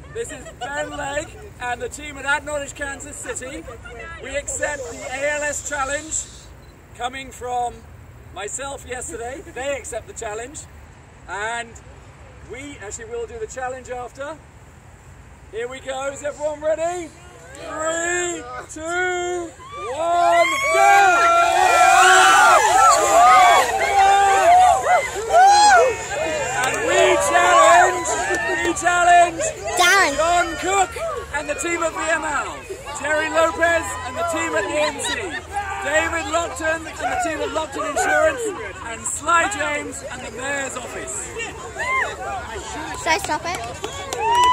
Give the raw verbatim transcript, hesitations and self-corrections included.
This is Ben Legg and the team at Adknowledge, Kansas City. We accept the A L S challenge coming from myself yesterday. They accept the challenge, and we actually will do the challenge after. Here we go. Is everyone ready? Three, two, one, go! And we challenge, we challenge Darren. John Cook and the team at V M L, Terry Lopez and the team at E M C, David Lockton and the team at Lockton Insurance, and Sly James and the Mayor's Office. Should I stop it?